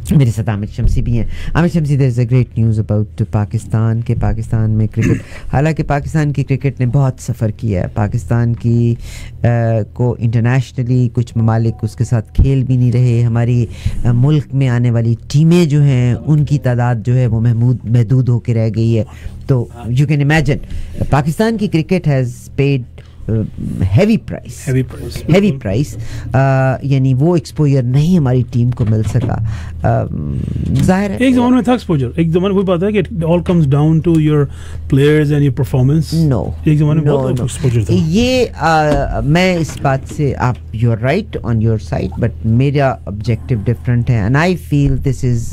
मेरे साथ आमिर शम्सी भी हैं। Aamir Shamsi, there is a great news about Pakistan के पाकिस्तान में क्रिकेट, हालांकि पाकिस्तान की क्रिकेट ने बहुत सफ़र किया है। पाकिस्तान की को इंटरनेशनली कुछ ममालिक उसके साथ खेल भी नहीं रहे। हमारी मुल्क में आने वाली टीमें जो हैं उनकी तादाद जो है वो महदूद होकर रह गई है। तो यू कैन इमेजिन पाकिस्तान की cricket has paid heavy price, यानी वो एक्सपोजर नहीं हमारी टीम को मिल सका। जाहिर है एक ज़माने में था एक्सपोजर, एक ज़माने कोई बात है कि it all comes down to your players and your performance. No, एक ज़माने में बहुत एक्सपोजर था। ये मैं इस बात से आप you are right on your side, but मेरा ऑब्जेक्टिव डिफरेंट है and I feel this is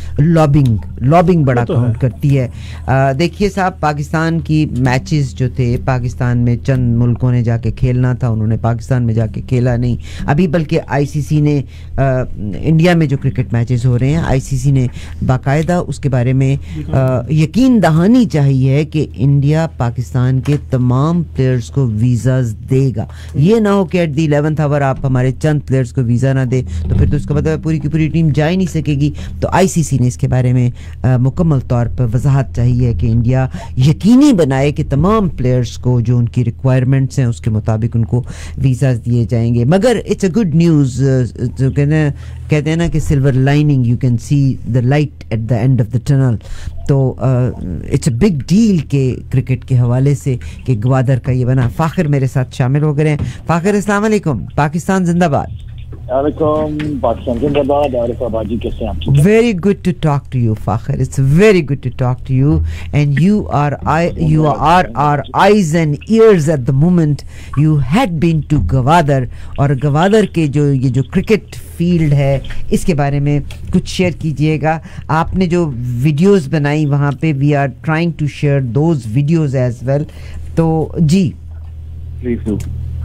lobbying बड़ा काउंट करती है। देखिए साहब, पाकिस्तान की मैचेस जो थे, पाकिस्तान में चंद मुल्कों ने जाके खेलना था, उन्होंने पाकिस्तान में जाके खेला नहीं अभी, बल्कि आईसीसी ने इंडिया में जो क्रिकेट मैचेस हो रहे हैं आईसीसी ने बाकायदा उसके बारे में यकीन दहानी चाहिए कि इंडिया पाकिस्तान के तमाम प्लेयर्स को वीज़ाज देगा। ये ना हो कि एट द 11th आवर आप हमारे चंद प्लेयर्स को वीज़ा ना दे तो फिर तो उसका मतलब पूरी की पूरी टीम जा ही नहीं सकेगी। तो आईसीसी ने इसके बारे में मुकम्मल तौर पर वजाहत चाहिए कि इंडिया यकीनी बनाए कि तमाम प्लेयर्स को जो उनकी रिक्वायरमेंट्स हैं उसके मुताबिक उनको वीज़ाज दिए जाएंगे। मगर इट्स अ गुड न्यूज़, जो कहते हैं ना कि silver lining, you can see the light at the end of the tunnel. तो इट्स अ बिग डील के क्रिकेट के हवाले से कि गवादर का ये बना। फ़ाखिर मेरे साथ शामिल हो गए हैं। फ़ाखिर, अस्सलाम वालेकुम, पाकिस्तान जिंदाबाद। पाकिस्तान जिंदाबाद। आरिफ आबादी कैसे हैं आप? Very good to talk to you, Fakhar. It's very good to talk to you, and you are our eyes and ears at the moment. You had been to Gwadar, और गवादर के ये जो क्रिकेट फील्ड है इसके बारे में कुछ share कीजिएगा। आपने जो वीडियोस बनाई वहाँ पे, we are trying to share those videos as well. तो जी प्लीज डू।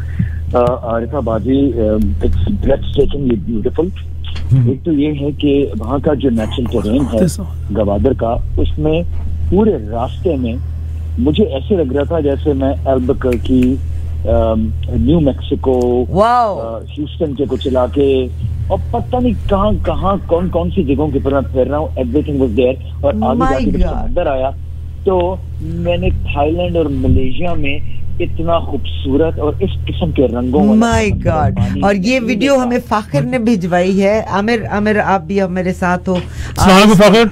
आरिफा बाजी, इट्स ब्रेथटेकिंगली ब्यूटीफुल। एक तो ये है कि वहाँ का जो नेचुरल टेरेन है गवादर का, उसमें पूरे रास्ते में मुझे ऐसे लग रहा था जैसे मैं अल्बुकर्की, न्यू मैक्सिको, ह्यूस्टन के कुछ इलाके और पता नहीं कहाँ कौन सी जगहों के ऊपर मैं फिर रहा हूँ। Everything was there. और आगे जाके जब अंदर आया तो मैंने थाईलैंड और मलेशिया में इतना खूबसूरत और इस किस्म के रंगों माय गॉड। और ये वीडियो हमें फाखिर ने भिजवाई है। आमिर आप भी अब मेरे साथ हो। Fakhir,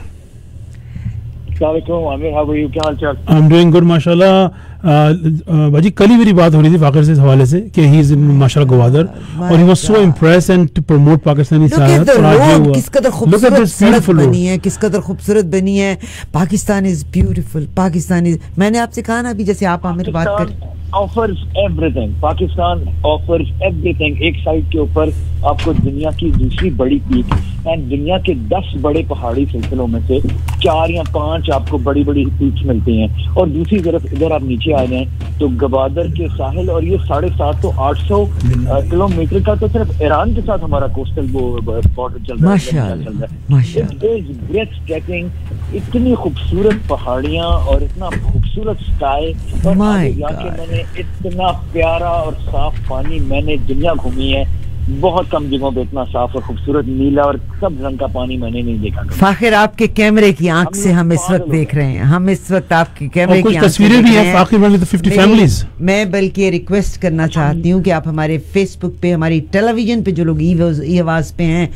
Aamir, how are you? क्या हाल चाल? आई एम डूइंग गुड माशाल्लाह। बाजी, कल ही मेरी बात हो रही थी फाखिर से इस हवाले से कि ही इज माशाल्लाह गवादर, और he was so impressed and to promote Pakistani सियासत। किस कदर खूबसूरत सड़क बनी है, किस कदर खूबसूरत बनी है। Pakistan is beautiful. Pakistan is, मैंने आपसे कहा ना अभी, जैसे आप आमिर बात कर, offers everything. Pakistan offers everything. एक साइड के ऊपर आपको दुनिया की दूसरी बड़ी पीक एंड दुनिया के 10 बड़े पहाड़ी सिलसिलों में से 4 या 5 आपको बड़ी बड़ी पीक्स मिलती हैं। और दूसरी तरफ इधर आप नीचे आ जाएं तो गवादर के साहिल, और ये 750 800 किलोमीटर का तो सिर्फ ईरान के साथ हमारा कोस्टल वो बॉर्डर चल रहा है। It is breathtaking. इतनी खूबसूरत पहाड़ियां और इतना खूबसूरत स्काई, और आगे जाके मैंने इतना प्यारा और साफ पानी, मैंने दुनिया घूमी है, बहुत कम जगहों पे इतना साफ और खूबसूरत नीला और सब रंग का पानी मैंने नहीं देखा। फाखिर, आपके कैमरे की आंख से हम इस वक्त देख रहे हैं, हम इस वक्त आपके कैमरे की तस्वीरें भी हैं फाखिर वाली तो 50 फैमिलीज। मैं बल्कि रिक्वेस्ट करना चाहती हूँ कि आप हमारे फेसबुक पे, हमारी टेलीविजन पे जो लोग ई आवाज पे हैं,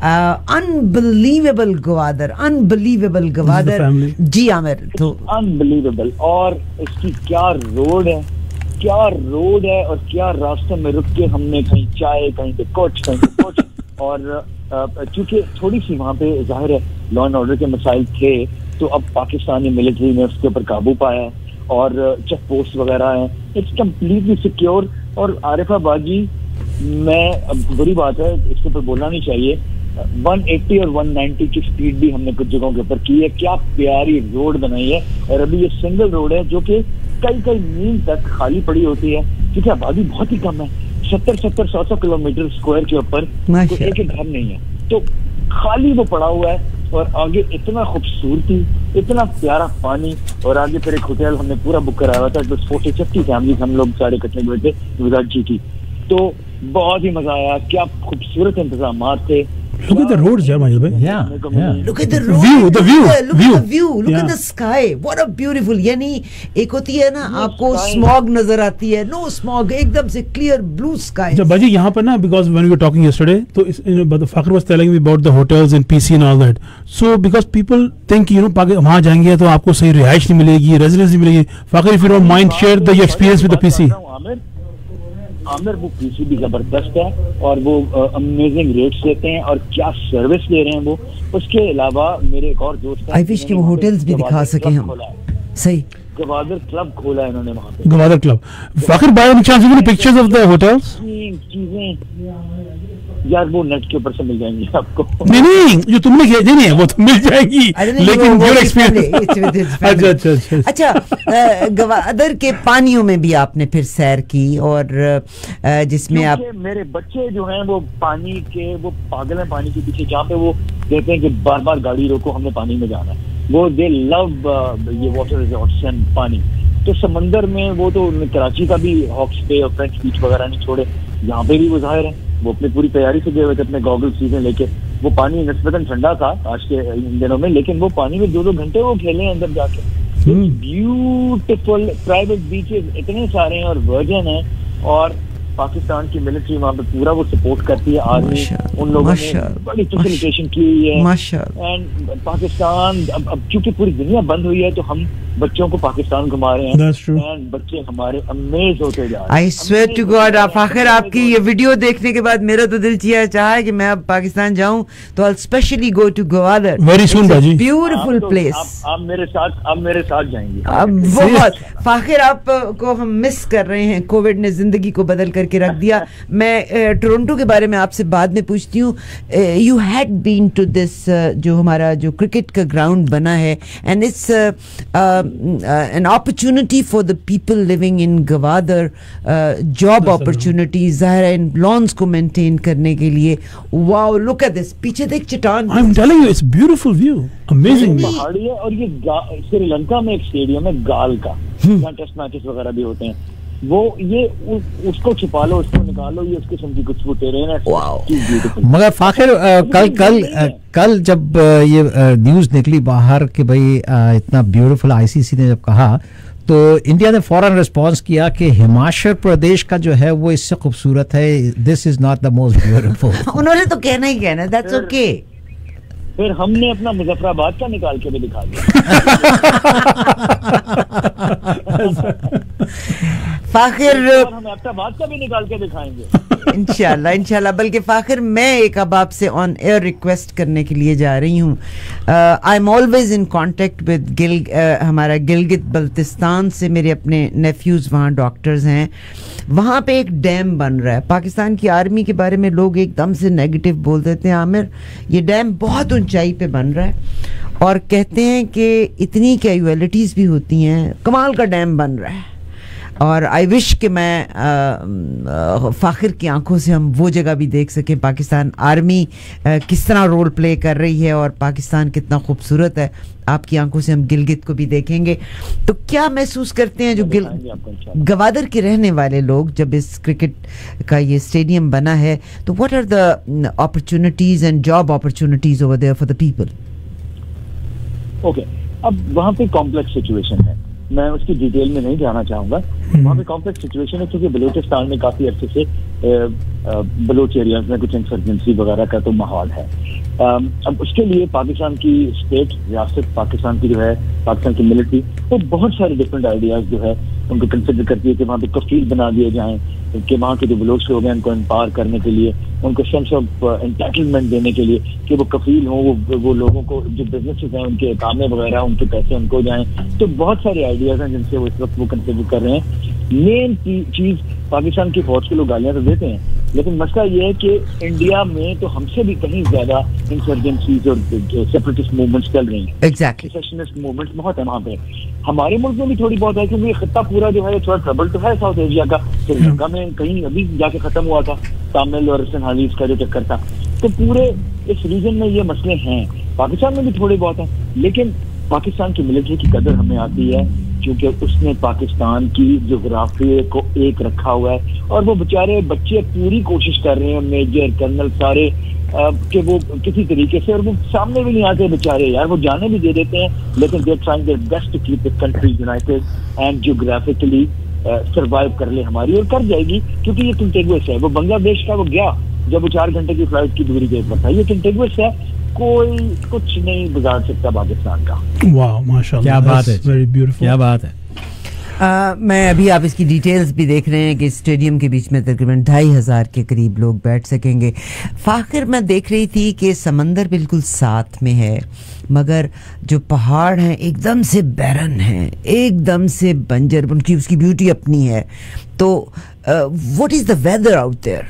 अनबिलीवेबल गवादर, अनबिलीवेबल गवादर। जी आमिर, तो अनबिलीवेबल। और इसकी क्या रोड है और क्या रास्ते में रुक के हमने कहीं चाय, कहीं पे कुछ और चूंकि थोड़ी सी वहाँ पे जाहिर है लॉ एंड ऑर्डर के मसाइल थे, तो अब पाकिस्तानी मिलिट्री ने उसके ऊपर काबू पाया और चेक पोस्ट वगैरह है। It's completely secure. और आरिफा बाजी, मैं बुरी बात है इसके ऊपर बोलना नहीं चाहिए, 180 और 190 की स्पीड भी हमने कुछ जगहों के ऊपर की है। क्या प्यारी रोड बनाई है। और अभी ये सिंगल रोड है जो कि कई मील तक खाली पड़ी होती है, क्योंकि आबादी बहुत ही कम है। 70-100 किलोमीटर स्क्वायर के ऊपर तो एक घर नहीं है, तो खाली वो पड़ा हुआ है। और आगे इतना खूबसूरती, इतना प्यारा पानी, और आगे फिर एक होटल हमने पूरा बुक कराया हुआ था। 40-50 फैमिली हम लोग सारे इकट्ठे हुए थे विदाउट जीटी। तो बहुत ही मजा आया। क्या खूबसूरत इंतजाम थे। Look at the roads, yeah, Majid bhai. Yeah, yeah. Look at the The road. view, the view, Look at view. the view. Look Yeah. at the sky. What a beautiful. यानी एक होती है ना आपको sky. स्मॉग नजर आती है. No smog. एकदम से clear blue sky. अच्छा बाजी यहाँ पर ना because when we were talking yesterday तो but Fakhar was telling me about the hotels and PC and all that. So because people think वहाँ जाएंगे तो आपको सही रिहाइश नहीं मिलेगी, रेजिडेंस नहीं मिलेगी. Fakhar, if you don't mind, share the experience with the PC. Aamir वो पीसी भी जबरदस्त है और वो अमेजिंग रेट्स देते हैं और क्या सर्विस दे रहे हैं वो. उसके अलावा मेरे एक और दोस्त हैं, I wish कि वो hotels भी दिखा सके हम. सही. गवादर क्लब खोला है इन्होंने वहाँ पे. Gavadar Club. Fakhar, by any chance, you have pictures of the hotels? चीजें यार वो नेट के ऊपर से मिल जाएंगी आपको. नहीं जो तुमने किया नहीं है वो तो मिल जाएगी. लेकिन your experience. अच्छा. अच्छा गवादर के पानियों में भी आपने फिर सैर की और जिसमें आप मेरे बच्चे जो हैं वो पानी के वो पागल हैं पानी के पीछे. जहाँ पे वो कहते हैं कि बार बार गाड़ी रोको हमने पानी में जाना है. वो दे लव ये वाटर रिजॉर्ट्स एंड पानी. तो समंदर में वो तो कराची का भी हॉक्स पे और फ्रेंच बीच वगैरह नहीं छोड़े. यहाँ पे भी वो जाहिर है वो अपनी पूरी तैयारी से गए हुए थे अपने गॉगल चीजें लेके. वो पानी निस्बतन ठंडा था आज के इन दिनों में, लेकिन वो पानी में 2-2 घंटे वो खेले अंदर जाके. ब्यूटीफुल प्राइवेट बीचेस इतने सारे हैं और वर्जन है. और पाकिस्तान की मिलिट्री वहाँ पे पूरा वो सपोर्ट करती है. आर्मी उन लोगों ने बड़ी फैसिलिटेशन की हुई है. एंड पाकिस्तान अब क्योंकि पूरी दुनिया बंद हुई है तो हम बच्चों को पाकिस्तान घुमा रहे हैं. That's true. एंड बच्चे हमारे अमेज होते जा रहे हैं. I swear to God, Fakhir आपकी ये वीडियो देखने के बाद मेरा तो दिल चाहा है कि मैं अब पाकिस्तान जाऊं तो I'll specially go to Gwadar. Very soon, बाजी. Beautiful place. आप मेरे साथ जाएंगे. अब बहुत फाखिर आपको हम मिस कर रहे हैं. कोविड ने जिंदगी को बदल करके रख दिया. मैं टोरंटो के बारे में आपसे बाद में पूछती हूँ. You had been to this जो हमारा जो क्रिकेट का ग्राउंड बना है and it's an opportunity for the people living in Gwadar, job opportunities ज़ाहिर है इन lawns को maintain करने के लिए. Wow, look at this. पीछे देख चट्टान. I'm telling you, it's beautiful view, amazing view. पहाड़ी है और ये श्रीलंका में एक स्टेडियम है गाल का जहाँ टेस्ट मैचेस वगैरह भी होते हैं. वो ये उसको छुपा लो उसको निकालो ये उसके किस्म की कुछ वो टेरेन है. मगर फाखिर कल जब ये न्यूज़ निकली बाहर कि भाई इतना ब्यूटीफुल आईसीसी ने जब कहा तो इंडिया ने फौरन रिस्पांस किया कि हिमाचल प्रदेश का जो है वो इससे खूबसूरत है. This is not the most beautiful. उन्होंने तो कहना ही कहना. That's okay. फिर हमने अपना मुजफ्फराबाद का निकाल के भी दिखा दिया. फाखिर हम अहमदाबाद का भी निकाल के दिखाएंगे इंशाल्लाह. बल्कि फाखिर मैं एक अब आपसे ऑन एयर रिक्वेस्ट करने के लिए जा रही हूँ. I am always in contact with हमारा गिलगित बल्तिस्तान से मेरे अपने नेफ्यूज वहाँ डॉक्टर्स हैं. वहाँ पे एक डैम बन रहा है. पाकिस्तान की आर्मी के बारे में लोग एकदम से नेगेटिव बोल देते हैं. आमिर ये डैम बहुत ऊंचाई पे बन रहा है और कहते हैं कि इतनी कैजुअलिटीज़ भी होती हैं. कमाल का डैम बन रहा है और आई विश कि मैं फाखिर की आंखों से हम वो जगह भी देख सकें. पाकिस्तान आर्मी किस तरह रोल प्ले कर रही है और पाकिस्तान कितना खूबसूरत है. आपकी आंखों से हम गिलगित को भी देखेंगे. तो क्या महसूस करते हैं जो गवादर के रहने वाले लोग जब इस क्रिकेट का ये स्टेडियम बना है तो what are the opportunities and job opportunities over there for the people? Okay, अब वहाँ पे कॉम्प्लेक्स सिचुएशन है. मैं उसकी डिटेल में नहीं जाना चाहूंगा. वहाँ पे कॉम्प्लेक्स सिचुएशन है क्योंकि बलूचिस्तान में काफी अर्से से बलूच एरियाज में कुछ इंसर्जेंसी वगैरह का तो माहौल है. अब उसके लिए पाकिस्तान की स्टेट रियासत पाकिस्तान की जो है पाकिस्तान की मिलिट्री वो बहुत सारे डिफरेंट आइडियाज जो है उनको कंसिडर करती है कि वहाँ पे कफील बना दिए जाएं कि वहाँ के जो बलोच लोग हैं उनको एम्पावर करने के लिए उनको सेंस ऑफ एंटाइटलमेंट देने के लिए कि वो कफील हों. वो लोगों को जो बिजनेसेस हैं उनके कामें वगैरह उनके पैसे उनको जाएं. तो बहुत सारे आइडियाज हैं जिनसे वो इस वक्त वो कंसिडर कर रहे हैं. मेन चीज पाकिस्तान की फौज के लोग गालियां तो देते हैं लेकिन मसला ये है कि इंडिया में तो हमसे भी कहीं ज्यादा इंसर्जेंसीज और सेपरेटिस्ट मूवमेंट्स चल रही हैं. एग्जैक्टली. सेशनिस्ट मूवमेंट्स बहुत है वहाँ पे. हमारे मुल्क में भी थोड़ी बहुत है क्योंकि खत्ता पूरा जो है थोड़ा ट्रबल तो है साउथ एशिया का. श्रीलंका में कहीं अभी जाके खत्म हुआ था तामिल और सिंहालीज का जो चक्कर था. तो पूरे इस रीजन में ये मसले हैं. पाकिस्तान में भी थोड़े बहुत हैं लेकिन पाकिस्तान की मिलिट्री की कदर हमें आती है क्योंकि उसने पाकिस्तान की जोग्राफी को एक रखा हुआ है, और वो बेचारे बच्चे पूरी कोशिश कर रहे हैं, मेजर कर्नल सारे कि वो किसी तरीके से, और वो सामने भी नहीं आते बेचारे यार, वो जाने भी दे देते हैं, लेकिन they trying their best to keep the country united and geographically survive कर ले हमारी, और कर जाएगी क्योंकि ये कंटिगुअस है। वो बांग्लादेश का वो गया जब वो 4 घंटे की फ्लाइट की दूरी के ऊपर था, ये कंटिगुअस है, कोई कुछ नहीं बिगाड़ सकता पाकिस्तान का। वाह माशाल्लाह, क्या बात है, वेरी ब्यूटीफुल, क्या बात है। मैं अभी आप इसकी डिटेल्स भी देख रहे हैं कि स्टेडियम के बीच में तकरीबन 2500 के करीब लोग बैठ सकेंगे। फाखिर, मैं देख रही थी कि समंदर बिल्कुल साथ में है, मगर जो पहाड़ हैं एकदम से बैरन हैं, एकदम से बंजर, उनकी उसकी ब्यूटी अपनी है। तो what is the weather out there?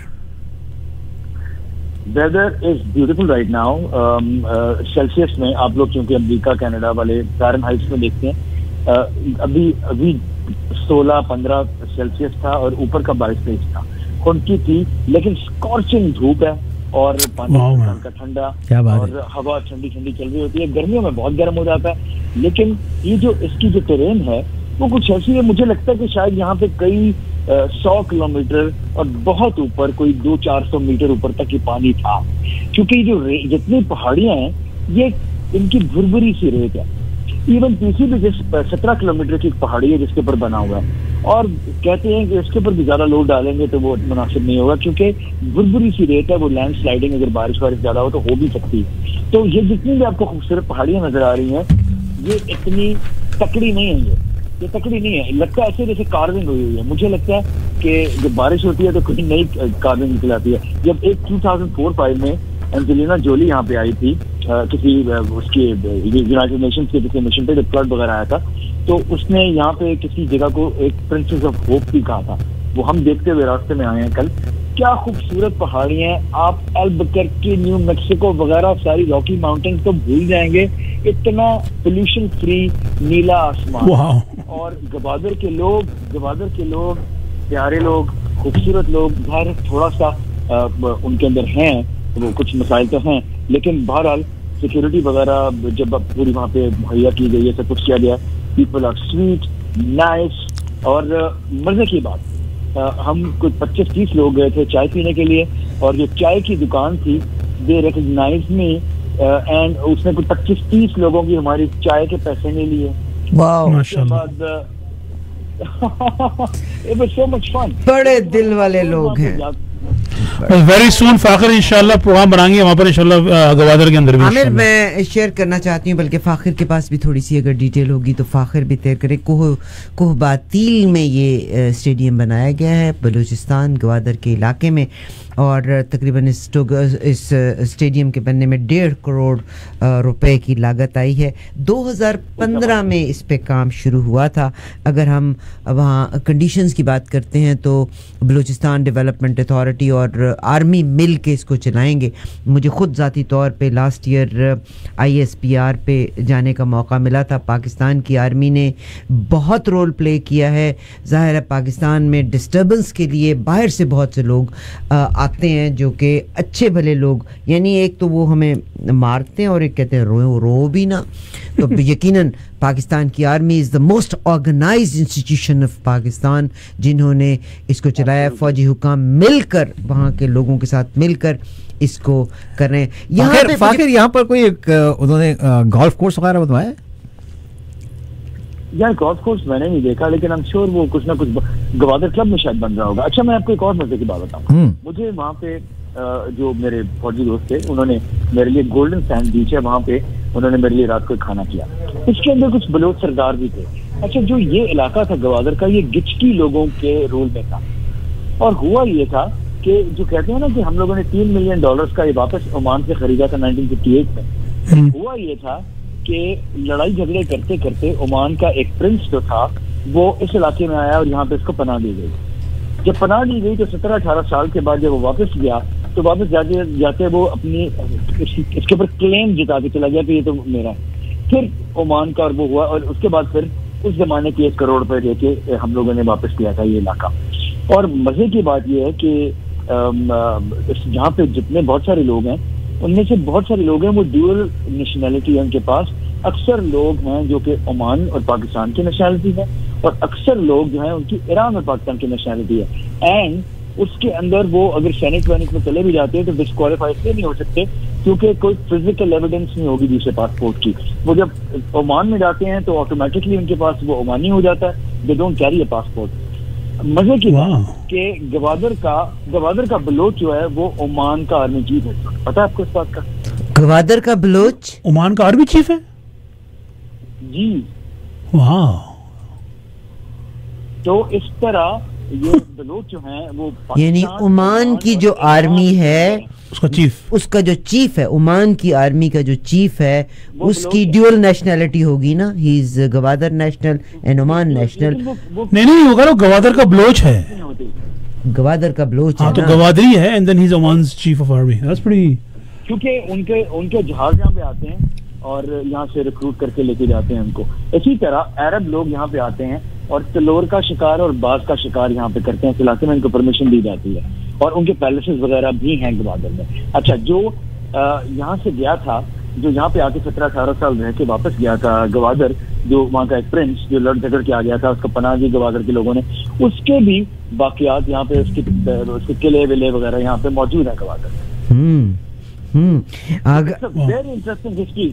Weather is beautiful right now. Celsius में आप लोग क्योंकि अमेरिका कनाडा वाले फ़ारेनहाइट में देखते हैं, अभी 16-15 सेल्सियस था और ऊपर का 22-23 था, खुनकी थी, लेकिन स्कॉर्चिंग धूप है और पानी का ठंडा, और हवा ठंडी ठंडी चल रही होती है। गर्मियों में बहुत गर्म हो जाता है, लेकिन ये जो इसकी जो टेरेन है वो कुछ ऐसी है, मुझे लगता है कि शायद यहाँ पे कई 100 किलोमीटर और बहुत ऊपर कोई 200-400 मीटर ऊपर तक ये पानी था, क्योंकि जो जितनी पहाड़ियां हैं ये इनकी भुरभुरी सी रेत है। इवन पीसी भी जिस 17 किलोमीटर की पहाड़ी है जिसके ऊपर बना हुआ है, और कहते हैं कि इसके ऊपर भी ज्यादा लोड डालेंगे तो वो मुनासिब नहीं होगा, क्योंकि भुरभुरी सी रेत है, वो लैंड स्लाइडिंग अगर बारिश ज्यादा हो तो हो भी सकती है। तो ये जितनी भी आपको खूबसूरत पहाड़ियां नजर आ रही हैं, ये इतनी तकड़ी नहीं है, ये तकड़ी नहीं है, लगता है ऐसे जैसे कार्विंग हुई हुई है। मुझे लगता है कि जब बारिश होती है तो कोई नई कार्विंग निकल आती है। जब एक 2004-05 में एंजेलिना जोली यहाँ पे आई थी किसी उसकी यूनाइटेड नेशंस के किसी मिशन पे, जब फ्लड वगैरह आया था, तो उसने यहाँ पे किसी जगह को एक प्रिंसेस ऑफ होप भी कहा था। वो हम देखते हुए रास्ते में आए हैं कल। क्या खूबसूरत पहाड़ियां हैं, आप अल्बुकर्क, न्यू मैक्सिको वगैरह सारी रॉकी माउंटेन्स तो भूल जाएंगे, इतना पोल्यूशन फ्री नीला आसमान, और गवादर के लोग प्यारे लोग, खूबसूरत लोग। घर थोड़ा सा उनके अंदर हैं, वो कुछ मसाइल तो हैं, लेकिन बहरहाल सिक्योरिटी वगैरह जब पूरी वहाँ पे मुहैया की गई है, सब कुछ किया गया, पीपल आर स्वीट, नाइस, और मजे की बात, हम कुछ 25-30 लोग गए थे चाय पीने के लिए, और जो चाय की दुकान थी दे रिकॉग्नाइज मी, एंड उसने कुछ 25-30 लोगों की हमारी चाय के पैसे नहीं लिए। उसके बाद it was so much fun। बड़े दिल वाले लोग हैं। वेरी सून फाखिर इंशाल्लाह प्रोग्राम बनाएंगे वहाँ पर इंशाल्लाह गवादर के अंदर भी। आमिर, मैं शेयर करना चाहती हूँ, बल्कि फाखिर के पास भी थोड़ी सी अगर डिटेल होगी तो फाखिर भी तय करे। कोहबातील में ये स्टेडियम बनाया गया है, बलूचिस्तान गवादर के इलाके में, और तकरीबन इस स्टेडियम के बनने में 1.5 करोड़ रुपए की लागत आई है। 2015 में इस पे काम शुरू हुआ था। अगर हम वहाँ कंडीशंस की बात करते हैं तो बलूचिस्तान डेवलपमेंट अथॉरिटी और आर्मी मिल के इसको चलाएंगे। मुझे ख़ुद ज़ाती तौर पे लास्ट ईयर ISPR पे जाने का मौका मिला था। पाकिस्तान की आर्मी ने बहुत रोल प्ले किया है। ज़ाहिर है पाकिस्तान में डिस्टर्बेंस के लिए बाहर से बहुत से लोग आते हैं, जो कि अच्छे भले लोग, यानी एक तो वो हमें मारते हैं और एक कहते हैं रो भी ना। तो यकीनन पाकिस्तान की army is the most organised institution of Pakistan, जिन्होंने इसको चलाया। फौजी हुकाम मिलकर, वहाँ के लोगों के साथ मिलकर इसको कर रहे हैं। यहाँ पर कोई उन्होंने गोल्फ कोर्स वगैरह बनवाया है? यार गोल्फ कोर्स मैंने नहीं देखा, लेकिन आई एम श्योर वो कुछ ना कुछ गवादर क्लब में शायद बन रहा होगा। अच्छा, मैं आपको एक और मजे की बात बताऊँ। मुझे वहाँ पे जो मेरे फौजी दोस्त थे, उन्होंने मेरे लिए गोल्डन सैंड बीच है वहाँ पे, उन्होंने मेरे लिए रात को खाना किया। इसके अंदर कुछ बलोच सरदार भी थे। अच्छा, जो ये इलाका था गवादर का, ये गिचकी लोगों के रूल में था, और हुआ ये था कि जो कहते हैं ना कि हम लोगों ने $3 मिलियन का ये वापस ओमान से खरीदा था 1958 में। हुआ ये था कि लड़ाई झगड़े करते करते ओमान का एक प्रिंस जो था वो इस इलाके में आया और यहाँ पे इसको पनाह दी गई। जब पनाह दी गई तो 17-18 साल के बाद जब वो वापस गया, तो वापस जाते वो अपनी इसके ऊपर क्लेम जिता के चला गया कि ये तो मेरा है। फिर ओमान का और वो हुआ, और उसके बाद फिर उस जमाने के 1 करोड़ रुपए देके हम लोगों ने वापस किया था ये इलाका। और मजे की बात यह है कि जहाँ पे जितने बहुत सारे लोग हैं, उनमें से बहुत सारे लोग हैं वो ड्यूअल नेशनैलिटी है उनके पास, अक्सर लोग हैं जो कि ओमान और पाकिस्तान की नेशनैलिटी है, और अक्सर लोग जो हैं उनकी ईरान और पाकिस्तान की नेशनैलिटी है। एंड उसके अंदर वो अगर सेनेट वेनेट में चले भी जाते हैं तो डिस्क्वालीफाई इसलिए नहीं हो सकते क्योंकि कोई फिजिकल एविडेंस नहीं होगी दूसरे पासपोर्ट की। वो जब ओमान में जाते हैं तो ऑटोमेटिकली उनके पास वो ओमानी हो जाता है, they don't carry a passport. मजे की बात कि गवादर का बलोच जो है वो ओमान का आर्मी चीफ है, पता है आपको इस बात का? गवादर का बलोच ओमान का आर्मी चीफ है जी। वाह। तो इस तरह ये बलोच जो हैं वो यानी ओमान की जो आर्मी है उसका जो चीफ है, ओमान की आर्मी का जो चीफ है उसकी ड्यूअल नेशनैलिटी होगी ना, he is Gwadar national and Oman national. नहीं होगा, वो गवादर का बलोच है, गवादर का बलोच है, तो गवादरी है and then he is Oman's chief of army. That's pretty. क्योंकि उनके जहाज यहाँ पे आते हैं और यहाँ से रिक्रूट करके लेके जाते हैं उनको। इसी तरह अरब लोग यहाँ पे आते हैं और तलोर का शिकार और बाज का शिकार यहाँ पे करते हैं, इस इलाके में इनको परमिशन दी जाती है और उनके पैलेसेस वगैरह भी हैं गवादर में। अच्छा, जो यहाँ से गया था, जो यहाँ पे आके 17-18 साल रह के वापस गया था गवादर, जो वहाँ का एक प्रिंस जो लड़ झगड़ के आ गया था, उसका पनाह दी गवादर के लोगों ने, उसके भी बाकियात यहाँ पे उसके किले विले वगैरह यहाँ पे मौजूद है Gwadar. Very interesting history.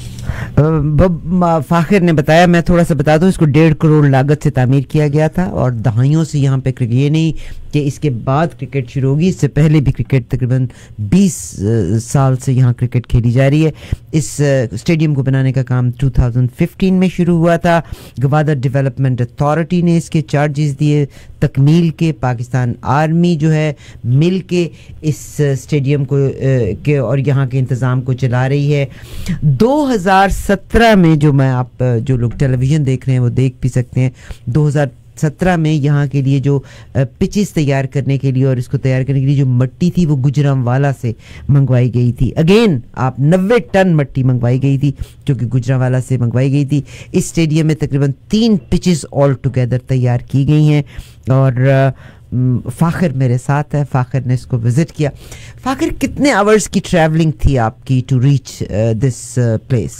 Fakhir ने बताया, मैं थोड़ा सा बता दूं, इसको 1.5 करोड़ लागत से तामीर किया गया था और दहाइयों से यहाँ पे क्रिकेट, ये नहीं कि इसके बाद क्रिकेट शुरू होगी, इससे पहले भी क्रिकेट तकरीबन 20 साल से यहाँ क्रिकेट खेली जा रही है। इस स्टेडियम को बनाने का काम 2015 में शुरू हुआ था। गवादर डेवलपमेंट अथॉरिटी ने इसके चार्जेस दिए तकमील के, पाकिस्तान आर्मी जो है मिल के इस स्टेडियम को के और यहाँ के इंतज़ाम को चला रही है। 2017 में, जो मैं आप जो लोग टेलीविज़न देख रहे हैं वो देख भी सकते हैं, 2017 में यहाँ के लिए जो पिचेस तैयार करने के लिए और इसको तैयार करने के लिए जो मट्टी थी वो गुजरांवाला से मंगवाई गई थी। अगेन आप 90 टन मट्टी मंगवाई गई थी जो कि गुजरांवाला से मंगवाई गई थी। इस स्टेडियम में तकरीबन 3 पिचेस ऑल टुगेदर तैयार की गई हैं और फाखिर मेरे साथ है, फाखिर ने इसको विजिट किया। फाखिर, कितने आवर्स की ट्रैवलिंग थी आपकी to reach this place?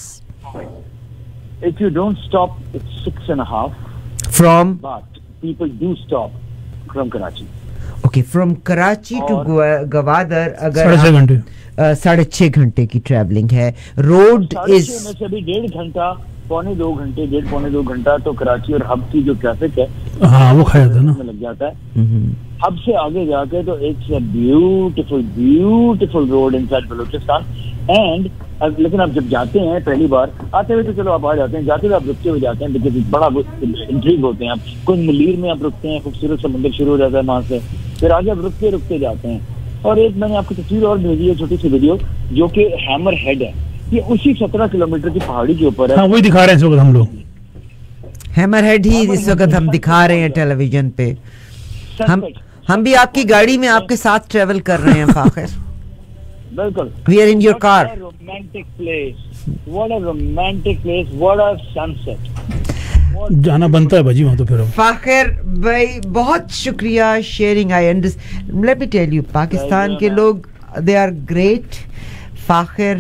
If you don't stop, it's 6.5. From? But people do stop from Karachi. Okay, from Karachi to Gwadar अगर 6.5 घंटे 6.5 घंटे की ट्रैवलिंग है। रोड इज में से भी 1.5 घंटा, 1.25 घंटे, 1.5-2 घंटा तो कराची और हब की जो ट्रैफिक है वो खाया था ना, लग जाता है। हब से आगे जाके तो it's a beautiful road inside Balochistan. And लेकिन आप जब जाते हैं पहली बार, आते हुए तो चलो आप आ जाते हैं, जाते हुए आप रुकते हुए जाते हैं, बिकॉज बड़ा इंट्रीग होते हैं आप। कोई मुलीर में आप रुकते हैं, खूबसूरत समंदर शुरू हो जाता है वहां से, फिर आगे आप रुकते जाते हैं। और एक मैंने आपको तस्वीर और भेजी है, छोटी सी वीडियो, जो कि हैमर हेड है, ये उसी 17 किलोमीटर की पहाड़ी के ऊपर है। हाँ, वही दिखा रहे हैं इस वक्त हम लोग, हैमर हेड ही इस वक्त हम दिखा रहे हैं टेलीविजन पे। हम भी आपकी गाड़ी में आपके साथ ट्रेवल कर रहे हैं फाखिर। बिल्कुल, we are in your car. Romantic place, what a romantic place, what a sunset. जाना बनता है भाजी वहाँ तो। फिर फाखिर भाई बहुत शुक्रिया sharing. I understand, let me tell you, Pakistan के लोग they are great. Fakhir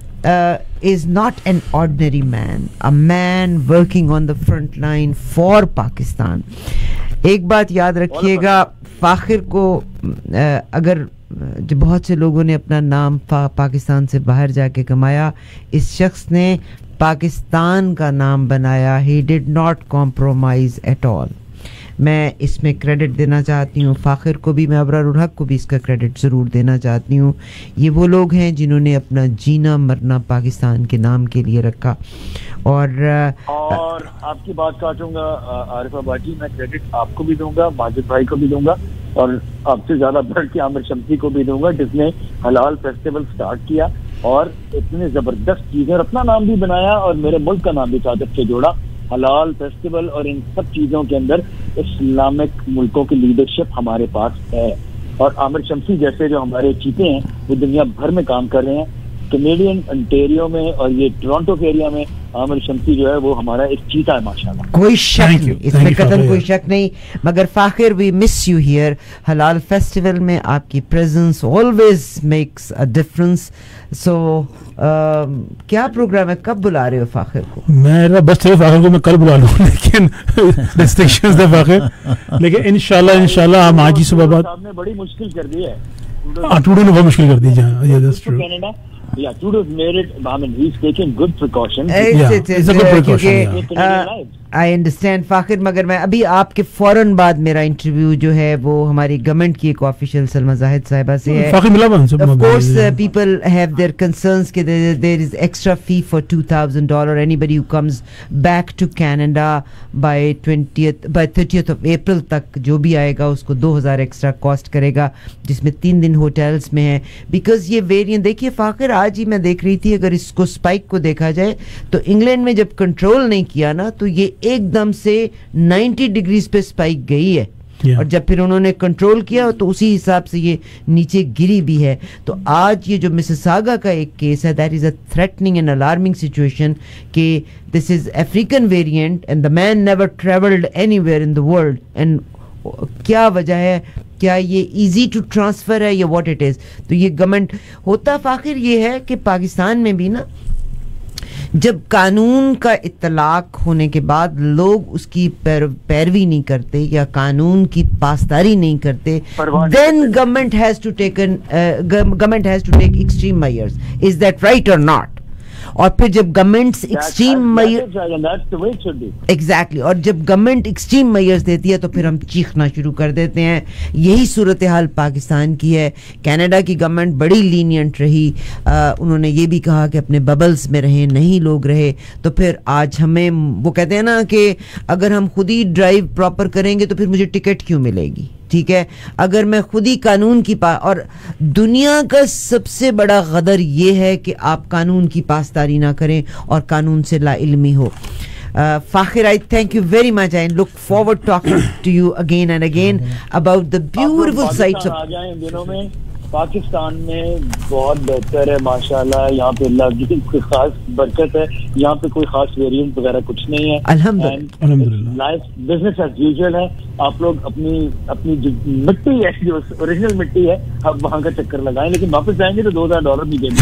is not an ordinary man, a man working on the front line for Pakistan. एक बात याद रखिएगा, फाखिर को अगर जो बहुत से लोगों ने अपना नाम पाकिस्तान से बाहर जाके कमाया, इस शख्स ने पाकिस्तान का नाम बनाया। He did not compromise at all. मैं इसमें क्रेडिट देना चाहती हूँ फाखिर को भी, मैं अबरारुल हक को भी इसका क्रेडिट ज़रूर देना चाहती हूँ। ये वो लोग हैं जिन्होंने अपना जीना मरना पाकिस्तान के नाम के लिए रखा। और आपकी बात काटूंगा आरिफा बाटी, मैं क्रेडिट आपको भी दूंगा, माजिद भाई को भी दूंगा, और आपसे ज़्यादा बढ़ के आमिर शम्सी को भी दूंगा, जिसने हलाल फेस्टिवल स्टार्ट किया और इतने ज़बरदस्त चीज़ें और अपना नाम भी बनाया और मेरे मुल्क का नाम भी साथ से जोड़ा। हलाल फेस्टिवल और इन सब चीज़ों के अंदर इस्लामिक मुल्कों की लीडरशिप हमारे पास है। और आमिर शम्सी जैसे जो हमारे चीते हैं वो दुनिया भर में काम कर रहे हैं। कनेडियन अंटेरियो में और ये टोरंटो के एरिया में आमिर शम्सी जो है वो हमारा एक चीता है माशाल्लाह। कोई शक Thank you. नहीं, इसमें Thank you, कतई Fakhir. कोई शक नहीं। मगर Fakhir, we miss you here. हलाल फेस्टिवल में आपकी presence always makes a difference. So क्या प्रोग्राम है, कब बुला रहे हो फाखिर को? मेरा बस थे फाखिर को मैं कल बुला लूँ, लेकिन रिस्ट्रिक्शंस थे फाखिर, लेकिन इंशाल्लाह हम आज ही सुबह बाद साहब ने बड़ी मुश्किल कर दी है। टूडो ने बहुत मुश्किल कर दी। Yeah, that's true. Canada, yeah, Trudeau's made it. I mean, he's taking good precautions. It's a good precaution, Yeah. I understand Fakhir, मगर मैं अभी आपके फौरन बाद मेरा इंटरव्यू जो है वो हमारी गवर्नमेंट की एक ऑफिशियल सलमा जाहिद साहिबा से है। फाखिर मिला बन सब। Of course, people have their concerns कि there is extra fee for $2,000 anybody who comes back to Canada by 30th of April तक जो भी आएगा उसको 2,000 एक्स्ट्रा कॉस्ट करेगा, जिसमें 3 दिन होटल्स में है। बिकॉज ये वेरिएंट देखिए फाखिर, आज ही मैं देख रही थी, अगर इसको स्पाइक को देखा जाए तो इंग्लैंड में जब कंट्रोल नहीं किया ना तो ये एकदम से 90 डिग्रीज पे स्पाइक गई है। Yeah. और जब फिर उन्होंने कंट्रोल किया तो उसी हिसाब से ये नीचे गिरी भी है। तो आज ये जो मिसिसागा का एक केस है, that is a threatening and alarming situation कि this is African variant and the man never travelled anywhere in the world. And क्या वजह है, क्या ये इजी टू ट्रांसफर है या व्हाट इट इज? तो ये गवर्नमेंट होता फाखिर ये है कि पाकिस्तान में भी ना जब कानून का इत्तलाक होने के बाद लोग उसकी पैरवी नहीं करते या कानून की पासदारी नहीं करते, then government has to take extreme measures. Is that right और नॉट? और फिर जब गवर्नमेंट एक्सट्रीम एग्जैक्टली और जब गवर्नमेंट एक्सट्रीम मेजर्स देती है तो फिर हम चीखना शुरू कर देते हैं। यही सूरत हाल पाकिस्तान की है। कनाडा की गवर्नमेंट बड़ी लीनियंट रही, उन्होंने ये भी कहा कि अपने बबल्स में रहें, नहीं लोग रहे। तो फिर आज हमें वो कहते हैं ना कि अगर हम खुद ही ड्राइव प्रॉपर करेंगे तो फिर मुझे टिकट क्यों मिलेगी? ठीक है, अगर मैं खुद ही कानून की और दुनिया का सबसे बड़ा गदर ये है कि आप कानून की पासदारी ना करें और कानून से लाइल्मी हो। Fakhir, I thank you very much. I look forward talking to you again and again about the beautiful sights of. आ जाएं इन दिनों में पाकिस्तान में बहुत बेहतर है माशाल्लाह। यहाँ पे अल्लाह की कोई खास बरकत है, यहाँ पे कोई खास वेरिएंट वगैरह कुछ नहीं है। अल्हम्दुलिल्लाह लाइफ बिजनेस एज यूजुअल है। आप लोग अपनी जो मिट्टी है, जो ओरिजिनल मिट्टी है, आप वहाँ का चक्कर लगाएं, लेकिन वापस जाएंगे तो $2,000 भी देंगे।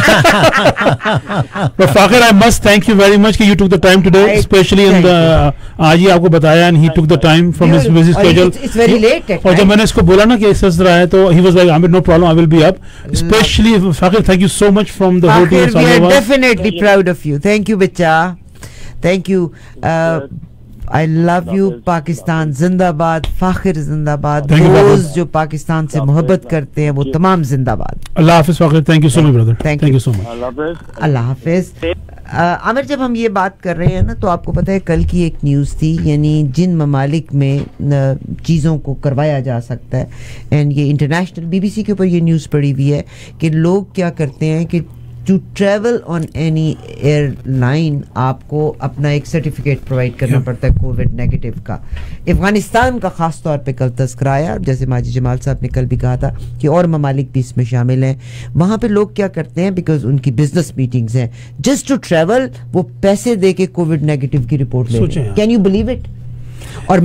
But Fakhir, I must thank you very much कि you took the time today, especially in the आज ही आपको बताया, and he took the time from his busy schedule. It's very late. और जब मैंने इसको बोला ना कि इस तरह है तो he was like, Amir, no problem, I will be up. Especially Fakhir, thank you so much from the whole team. Fakhir, we are definitely proud of you. Thank you, Bicha. Thank you. I love you. Pakistan जिंदाबाद, फाखिर जिंदाबाद। रोज जो पाकिस्तान से मोहब्बत करते हैं वो तमाम जिंदाबाद। अल्लाह हाफिज Fakhir, thank you so much brother, thank you so much. अल्लाह हाफिज। आमिर, जब हम ये बात कर रहे हैं ना तो आपको पता है कल की एक न्यूज़ थी, यानी जिन ममालिक में चीज़ों को करवाया जा सकता है, एंड ये इंटरनेशनल BBC के ऊपर ये न्यूज़ पड़ी हुई है कि लोग क्या करते हैं कि to travel on any airline आपको अपना एक सर्टिफिकेट प्रोवाइड करना पड़ता है कोविड नेगेटिव का। अफगानिस्तान का ख़ास तौर पे कल तस्करा आया, जैसे माजी जमाल साहब ने कल भी कहा था कि और ममालिक भी इसमें शामिल हैं। वहाँ पे लोग क्या करते हैं, बिकॉज उनकी बिजनेस मीटिंग्स हैं, जस्ट टू ट्रेवल वो पैसे दे के कोविड नेगेटिव की रिपोर्ट ले रहे हैं। Can you believe it? और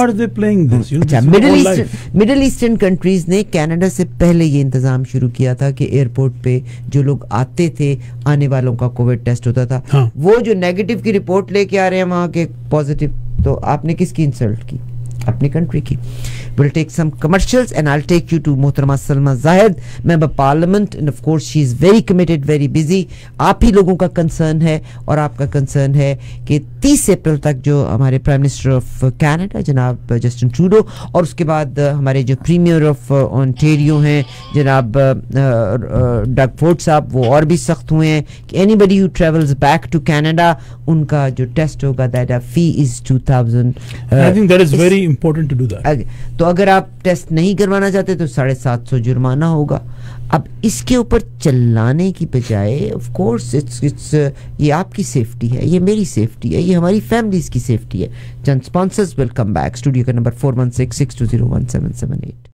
मिडिल ईस्टर्न कंट्रीज ने कनाडा से पहले ये इंतजाम शुरू किया था कि एयरपोर्ट पे जो लोग आते थे, आने वालों का कोविड टेस्ट होता था। हाँ। वो जो नेगेटिव की रिपोर्ट लेके आ रहे हैं वहां के पॉजिटिव, तो आपने किसकी इंसल्ट की? अपनी कंट्री की। We'll take some commercials and I'll take you to मोहतरमा Salma Zahid, member parliament, and of course she is very committed, very busy. आप ही लोगों का कंसर्न है और आपका कंसर्न है कि 30 अप्रैल तक जो हमारे प्राइम मिनिस्टर ऑफ कनाडा जनाब जस्टिन ट्रूडो और उसके बाद हमारे जो प्रीमियर ऑफ ऑन्टेरियो हैं जनाब डग फोर्ड साहब, वो और भी सख्त हुए हैं कि anybody who travels back to Canada उनका जो टेस्ट होगा that fee is 2000। I think that is very important to do that. तो अगर आप टेस्ट नहीं करवाना चाहते तो 750 जुर्माना होगा। अब इसके ऊपर चिल्लाने की बजाय ऑफ कोर्स इट्स ये आपकी सेफ्टी है, ये मेरी सेफ्टी है, ये हमारी फैमिलीज की सेफ्टी है। चंद sponsors will come back. Studio का नंबर 4166201778।